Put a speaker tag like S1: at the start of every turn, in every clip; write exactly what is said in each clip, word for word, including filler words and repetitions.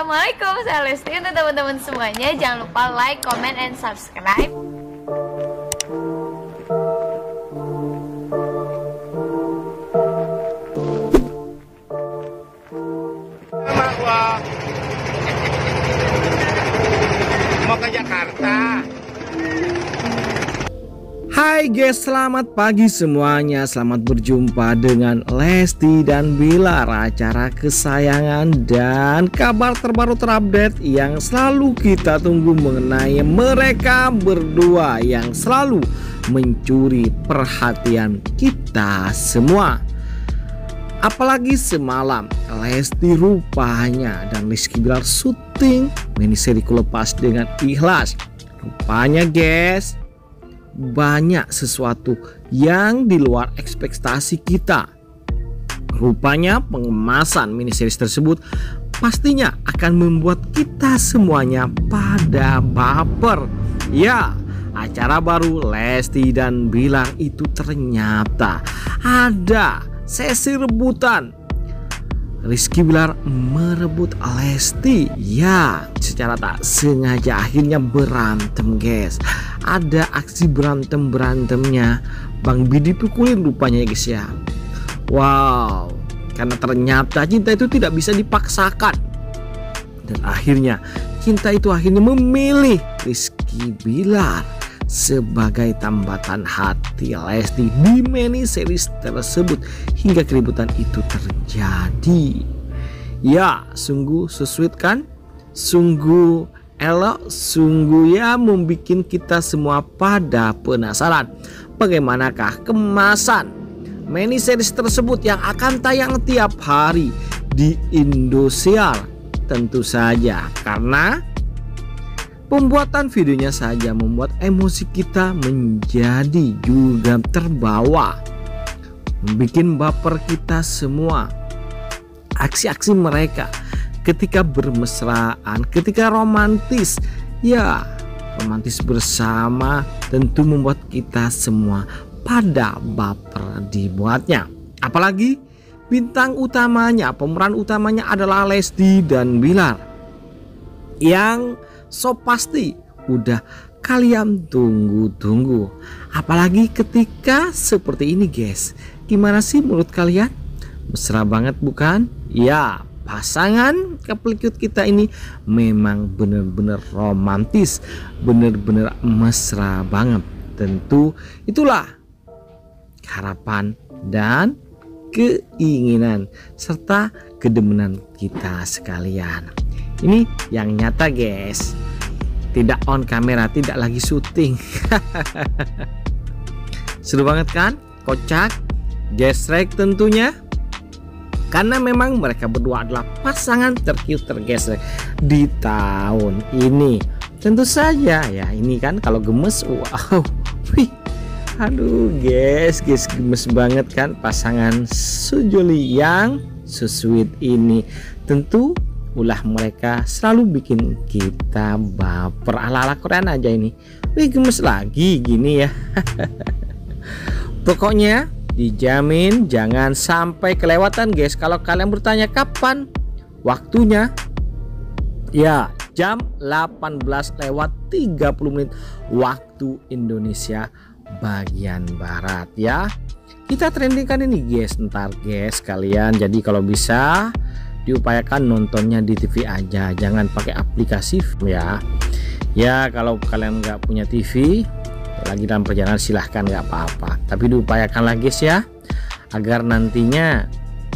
S1: Assalamualaikum, saya Lesti. Untuk teman-teman semuanya, jangan lupa like, comment, and subscribe.
S2: Mau ke Jakarta.
S3: Hai guys, selamat pagi semuanya. Selamat berjumpa dengan Lesti dan Bilar, acara kesayangan dan kabar terbaru terupdate yang selalu kita tunggu mengenai mereka berdua yang selalu mencuri perhatian kita semua. Apalagi semalam Lesti rupanya dan Rizky Bilar syuting miniseri Ku Lepas Dengan Ikhlas. Rupanya guys, banyak sesuatu yang di luar ekspektasi kita. Rupanya pengemasan miniseri tersebut pastinya akan membuat kita semuanya pada baper. Ya, acara baru Lesti dan Bilar itu ternyata ada sesi rebutan. Rizky Bilar merebut Lesti. Ya, secara tak sengaja akhirnya berantem guys. Ada aksi berantem-berantemnya. Bang Bi dipukulin rupanya ya guys ya. Wow, karena ternyata cinta itu tidak bisa dipaksakan. Dan akhirnya cinta itu akhirnya memilih Rizky Bilar sebagai tambatan hati Lesti di mini series tersebut hingga keributan itu terjadi. Ya, sungguh sesuit kan? Sungguh elok, sungguh ya membuat kita semua pada penasaran bagaimanakah kemasan mini series tersebut yang akan tayang tiap hari di Indosiar. Tentu saja karena pembuatan videonya saja membuat emosi kita menjadi juga terbawa, membuat baper kita semua. Aksi-aksi mereka ketika bermesraan, ketika romantis, ya romantis bersama tentu membuat kita semua pada baper dibuatnya. Apalagi bintang utamanya, pemeran utamanya adalah Lesti dan Bilar yang so pasti udah kalian tunggu-tunggu. Apalagi ketika seperti ini guys. Gimana sih menurut kalian? Mesra banget bukan? Ya, pasangan kepelicut kita ini memang benar-benar romantis, benar-benar mesra banget. Tentu itulah harapan dan keinginan serta kedemenan kita sekalian. Ini yang nyata guys, tidak on kamera, tidak lagi syuting. Seru banget kan? Kocak, gesrek tentunya. Karena memang mereka berdua adalah pasangan tercute tergesrek di tahun ini. Tentu saja ya, ini kan kalau gemes, wow, wih, aduh guys, guys gemes banget kan pasangan sejoli yang so-sweet ini. Tentu ulah mereka selalu bikin kita baper ala-ala Korean aja ini. Wih, gemes lagi gini ya. Pokoknya dijamin jangan sampai kelewatan guys. Kalau kalian bertanya kapan waktunya, ya jam delapan belas lewat tiga puluh menit waktu Indonesia bagian barat ya. Kita trendingkan ini guys ntar guys kalian. Jadi kalau bisa diupayakan nontonnya di T V aja, jangan pakai aplikasi ya. Ya kalau kalian nggak punya T V lagi dalam perjalanan silahkan, nggak apa-apa, tapi diupayakan lagi guys ya, agar nantinya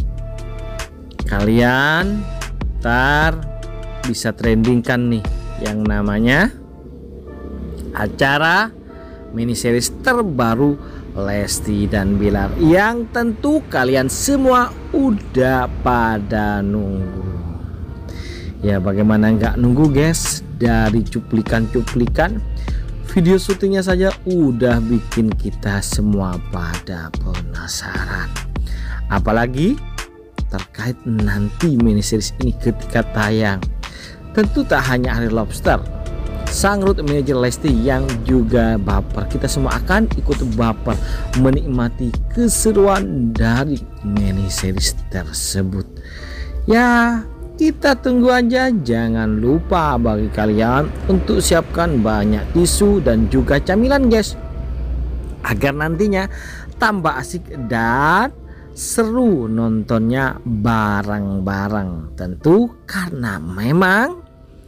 S3: kalian ntar bisa trendingkan nih yang namanya acara mini series terbaru Lesti dan Bilar yang tentu kalian semua udah pada nunggu. Ya bagaimana nggak nunggu guys, dari cuplikan-cuplikan video syutingnya saja udah bikin kita semua pada penasaran. Apalagi terkait nanti mini series ini ketika tayang. Tentu tak hanya Ari Lobster, sang road manager Lesti yang juga baper. Kita semua akan ikut baper menikmati keseruan dari mini series tersebut. Ya kita tunggu aja. Jangan lupa bagi kalian untuk siapkan banyak tisu dan juga camilan guys, agar nantinya tambah asik dan seru nontonnya bareng-bareng. Tentu karena memang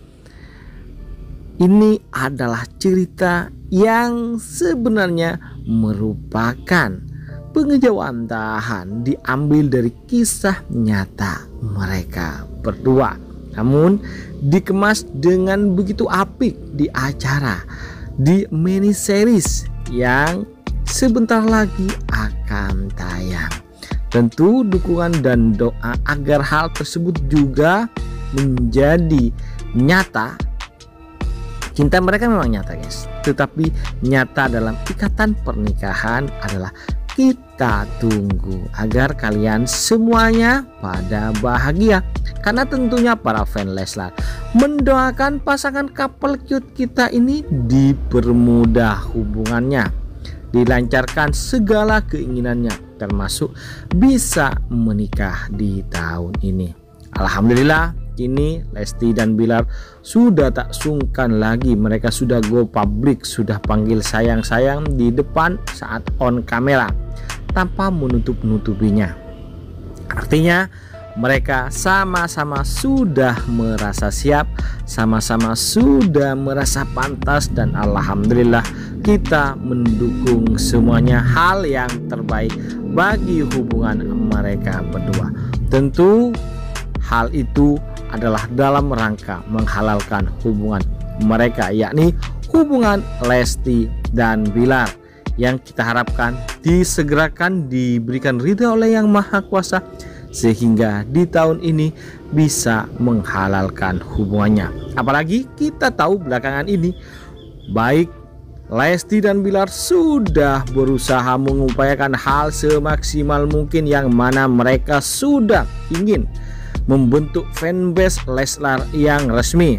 S3: ini adalah cerita yang sebenarnya merupakan pengejawantahan diambil dari kisah nyata mereka berdua, namun dikemas dengan begitu apik di acara di mini series yang sebentar lagi akan tayang. Tentu dukungan dan doa agar hal tersebut juga menjadi nyata. Cinta mereka memang nyata guys, tetapi nyata dalam ikatan pernikahan adalah kita tunggu agar kalian semuanya pada bahagia. Karena tentunya para fan Leslar mendoakan pasangan couple cute kita ini dipermudah hubungannya, dilancarkan segala keinginannya, termasuk bisa menikah di tahun ini. Alhamdulillah, kini Lesti dan Bilar sudah tak sungkan lagi. Mereka sudah go public, sudah panggil sayang-sayang di depan saat on kamera tanpa menutup-nutupinya. Artinya mereka sama-sama sudah merasa siap, sama-sama sudah merasa pantas, dan alhamdulillah kita mendukung semuanya hal yang terbaik bagi hubungan mereka berdua. Tentu hal itu adalah dalam rangka menghalalkan hubungan mereka, yakni hubungan Lesti dan Bilar, yang kita harapkan disegerakan diberikan ridha oleh Yang Maha Kuasa sehingga di tahun ini bisa menghalalkan hubungannya. Apalagi kita tahu belakangan ini baik Lesti dan Bilar sudah berusaha mengupayakan hal semaksimal mungkin, yang mana mereka sudah ingin membentuk fanbase Leslar yang resmi.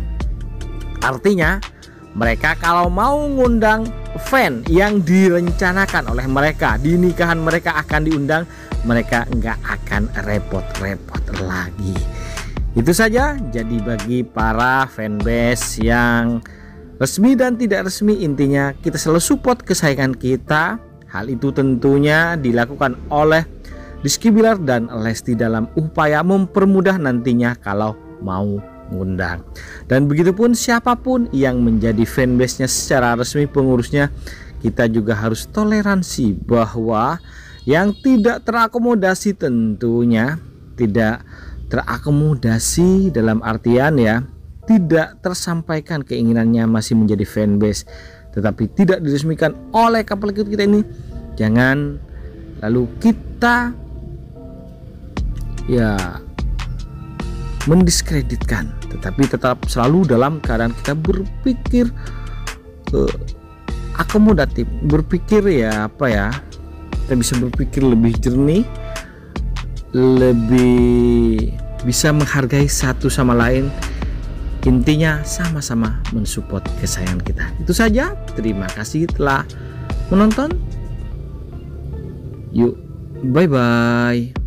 S3: Artinya mereka kalau mau ngundang fan yang direncanakan oleh mereka di nikahan mereka akan diundang, mereka nggak akan repot-repot lagi. Itu saja. Jadi bagi para fanbase yang resmi dan tidak resmi, intinya kita selalu support kesayangan kita. Hal itu tentunya dilakukan oleh Rizky Bilar dan Lesti dalam upaya mempermudah nantinya kalau mau ngundang. Dan begitupun siapapun yang menjadi fanbase-nya secara resmi, pengurusnya, kita juga harus toleransi bahwa yang tidak terakomodasi tentunya tidak terakomodasi dalam artian ya tidak tersampaikan keinginannya masih menjadi fanbase tetapi tidak diresmikan oleh couple cute kita ini, jangan lalu kita ya mendiskreditkan, tetapi tetap selalu dalam keadaan kita berpikir uh, akomodatif, berpikir ya apa ya, kita bisa berpikir lebih jernih, lebih bisa menghargai satu sama lain. Intinya sama-sama mensupport kesayangan kita. Itu saja. Terima kasih telah menonton. Yuk, bye bye.